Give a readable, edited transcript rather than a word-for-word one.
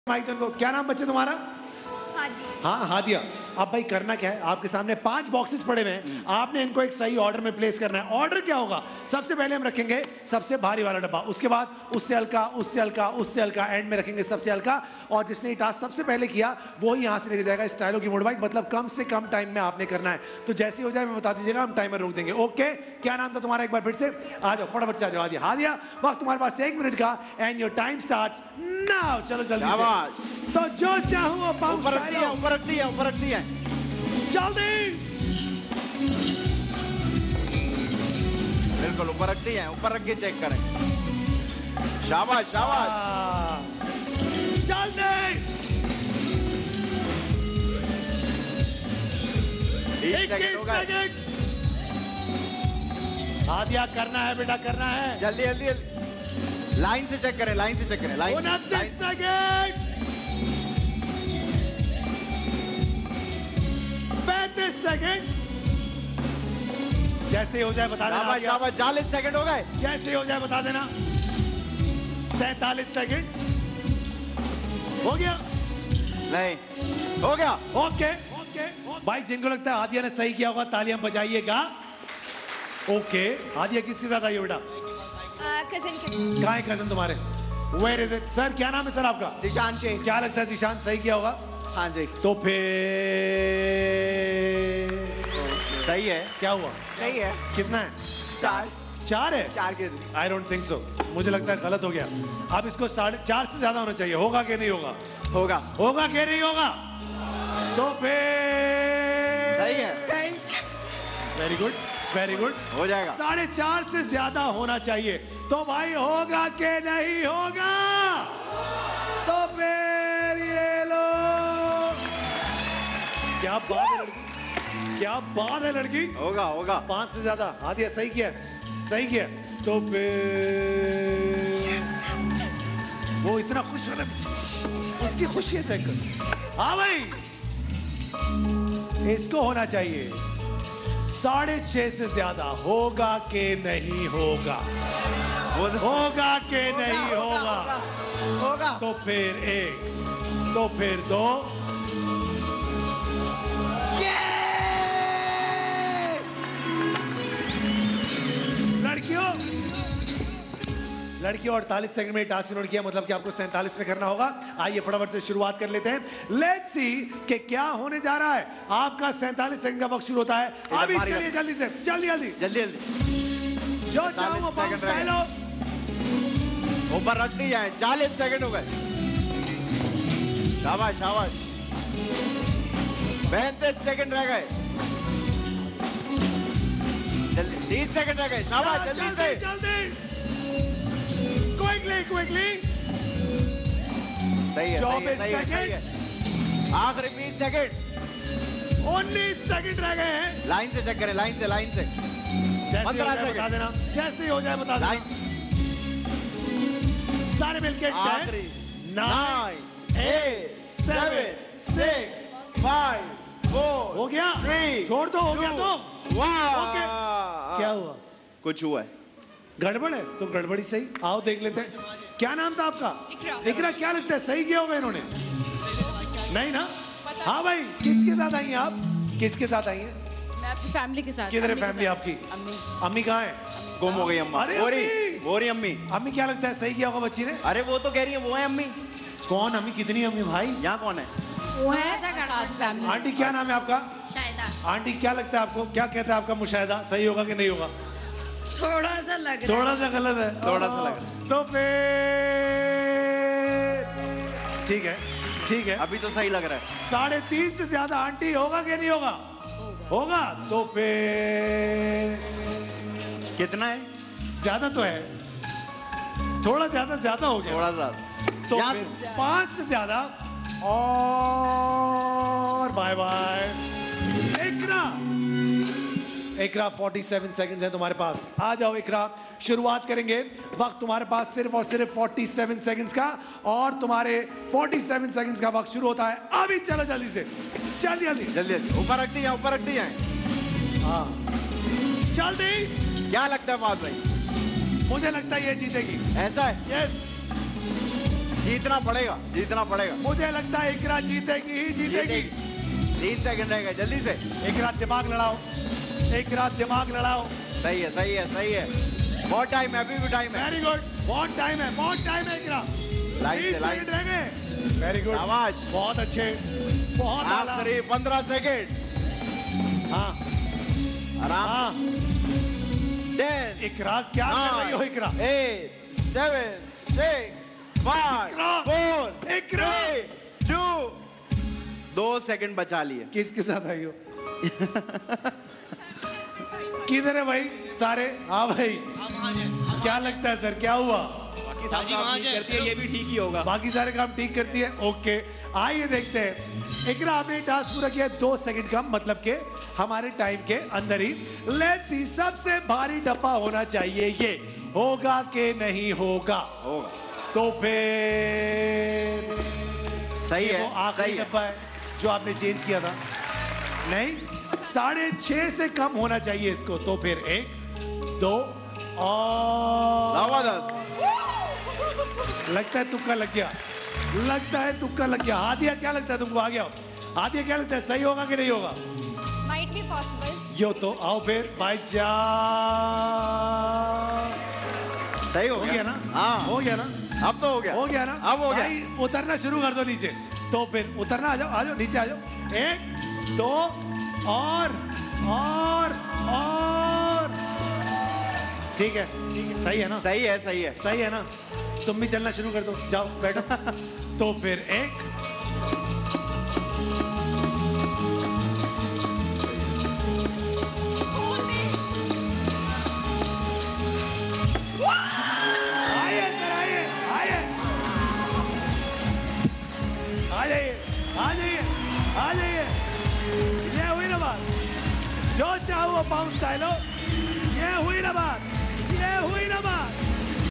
Mic तो उनको। क्या नाम बच्चे तुम्हारा? हाँ हादिया। अब भाई करना क्या है, आपके सामने 5 बॉक्सेस पड़े हुए हैं, आपने इनको एक सही ऑर्डर में प्लेस करना है। ऑर्डर क्या होगा? सबसे पहले हम रखेंगे सबसे भारी वाला डब्बा, उसके बाद उससे हल्का, उससे हल्का, उससे हल्का, एंड में रखेंगे सबसे हल्का। और जिसने ये टास्क सबसे पहले किया वो ही यहाँ से लेके जाएगा स्टाइलो की मोटरबाइक। मतलब कम से कम टाइम में आपने करना है। तो जैसे हो जाए मैं बता दीजिएगा, हम टाइमर रोक देंगे। ओके, क्या नाम था तुम्हारा? एक बार फिर से आ जाओ, फटाफट से आ जाओ। हादिया, वक्त तुम्हारे पास 1 मिनट का, and your time starts now. चलो जल्दी से। तो जो चाहूँ वो पाऊँ। ऊपर रख दिया, ऊपर रख दिया, ऊपर रख दिया। जल्दी। बिल्कुल ऊपर रख दिया, ऊपर रख के चेक करें। शाबाश शाबाश। जल्दी। 20 सेकंड हो गए। हादिया करना है बेटा, करना है। जल्दी जल्दी जल्दी। लाइन से चेक करें, लाइन से चेक करें। Line 29 second. 35 सेकंड। जैसे हो जाए बता देना। शाबाश शाबाश। 40 सेकंड हो गए। जैसे हो जाए बता देना। 43 सेकंड हो गया? नहीं हो गया। ओके ओके भाई, जिनको लगता है हादिया ने सही किया होगा तालियां बजाइएगा। ओके हादिया किसके साथ आई हो बेटा? कजिन के। कहाँ है कजिन तुम्हारे? Where is it? सर क्या नाम है सर आपका? जिशान शेख। क्या लगता है जिशान सही किया होगा? हाँ जी। तो फिर सही है। क्या हुआ? सही है। कितना है? 4 है? 4 के। आई डोंट थिंक सो, मुझे लगता है गलत हो गया। अब इसको 4.5 से ज्यादा होना चाहिए। होगा कि नहीं होगा? होगा। होगा कि नहीं होगा? तो फिर सही है। Very good very good. हो जाएगा। 4.5 से ज्यादा होना चाहिए। तो भाई होगा कि नहीं होगा? तो फिर ये लो। क्या बात है लड़की, क्या बात है लड़की। होगा होगा। 5 से ज्यादा। हादिया सही किया, सही किया। तो फिर वो इतना खुश हो रहा है, उसकी खुशी है चेक कर। हाँ भाई, इसको होना चाहिए 6.5 से ज्यादा। होगा कि नहीं होगा? होगा कि नहीं होगा? होगा। तो फिर 1, तो फिर 2। लड़कियों 48 सेकंड में टास्क नोट किया, मतलब कि आपको 47 में करना होगा। आइए फटाफट से शुरुआत कर लेते हैं। लेट्स सी कि क्या होने जा रहा है। आपका 47 सेकंड का वक्त शुरू होता है अभी। चलिए जल्दी से, जल्दी जल्दी जल्दी जल्दी। जो चाहूं वो पाऊं स्टाइलो। ऊपर रख दिया है। 40 सेकंड हो गए। शाबाश शाबाश। 35 सेकंड रह गए। जल्दी 30 सेकंड रह गए। शाबाश जल्दी से। जल्दी क्विकली। सही है, 24 सही है, सही है। आखिरी 20 सेकंड। 19 सेकंड रह गए हैं। लाइन से चेक करें, लाइन से, लाइन से। 15 सेकंड बता देना। जैसे ही हो जाए बता देना। सारे मिलके 10 9 8 7 6 5 4 हो गया। 3 छोड़ दो, हो गया तो। ओके। क्या हुआ? कुछ हुआ है। गड़बड़ है तो गड़बड़ी सही। आओ देख लेते हैं। क्या नाम था आपका? इकरा। क्या लगता है सही किया होगा इन्होंने? नहीं ना? हाँ भाई, किसके साथ आई हैं आप? किसके साथ आई हैं? मैं अपनी फैमिली के साथ। किधर है फैमिली आपकी? अम्मी कहाँ है? गुम हो गई अम्मा। अरे बोरी अम्मी। अम्मी क्या लगता है सही किया होगा बच्ची ने? अरे वो तो कह रही है वो है अम्मी। कौन अम्मी? कितनी अम्मी भाई? यहाँ कौन है? वो है ऐसा फैमिली। आंटी क्या नाम है आपका? शायदा। आंटी क्या लगता है आपको? क्या कहता है आपका मुशाहिदा? सही होगा कि नहीं होगा? थोड़ा सा लग रहा है। थोड़ा सा गलत है। थोड़ा सा लग रहा है। तो फिर ठीक है, ठीक है। अभी तो सही लग रहा है। 3.5 से ज्यादा आंटी। होगा कि नहीं होगा? होगा। तो फिर कितना है? ज्यादा तो है, थोड़ा ज्यादा हो गया। थोड़ा सा। तो फिर 5 से ज्यादा। और बाय बाय। इकरा 47 सेकंड्स है तुम्हारे पास। आ जाओ इकरा, शुरुआत करेंगे। वक्त तुम्हारे पास सिर्फ और सिर्फ 47 सेकंड्स का, और तुम्हारे 47 सेकंड्स का वक्त शुरू होता है अभी। चलो जल्दी से, जल्दी जल्दी जल्दी जल्दी। ऊपर रख दिया, ऊपर रख दिया। हाँ जल्दी। क्या लगता है बात भाई? मुझे लगता है ये जीतेगी। ऐसा है? यस। जीतना पड़ेगा, जीतना पड़ेगा। मुझे लगता है इकरा जीतेगी ही जीतेगी। 30 सेकंड रहेगा, जल्दी से। इकरा दिमाग लड़ाओ, इकरा दिमाग लड़ाओ। सही है, सही है, सही है। बहुत टाइम है, अभी भी टाइम है। वेरी गुड, बहुत टाइम है, बहुत टाइम है इकरा। लाइन से, 30 लाइन सेकंड रह गए। वेरी गुड, शाबाश। बहुत अच्छे, बहुत आला। आखिरी 15 सेकंड। हाँ आराम। हाँ 10 इकरा क्या कर रही हो इकरा? 8 7 6 5 इकरा, 4 इकरा। 3 2 2 सेकंड बचा लिए। किसके साथ आई हो? किधर है भाई सारे? हाँ भाई, क्या लगता है सर, क्या हुआ? बाकी सारी काम ठीक करती है, ये भी ठीक ही होगा। बाकी सारे काम ठीक करती है। ओके, आइए देखते हैं। इकरा आपने टास्क पूरा किया 2 सेकंड का, मतलब के हमारे टाइम के अंदर ही। लेट्स सी, सबसे भारी डब्बा होना चाहिए ये, होगा कि नहीं होगा? होगा। तो फिर सही ये है, वो आखिरी सही है। डब्बा है जो आपने चेंज किया था। नहीं, 6.5 से कम होना चाहिए इसको। तो फिर 1 2 और जबरदस्त। लगता है तुक्का लग गया, लगता है तुक्का लग गया। हादिया क्या लगता है तुमको? आ गया हादिया, क्या लगता है सही होगा कि नहीं होगा? Might be possible. यो तो आओ फिर भाई जा। सही हो गया ना? हाँ, हो गया ना? अब तो हो गया। हो गया ना? अब हो गया। भाई उतरना शुरू कर दो नीचे। तो फिर उतरना, आ जाओ, आ जाओ नीचे आ जाओ। 1 2 और ठीक है, सही है ना? सही है, सही है। सही है ना? तुम भी चलना शुरू कर दो, जाओ बैठो। तो फिर 1 आइए सर, आइए आइए, आ जाइए, आ जाइए, आ जाइए। ये हुई ना बात, जो चाहो वो बाउंस स्टाइल हो।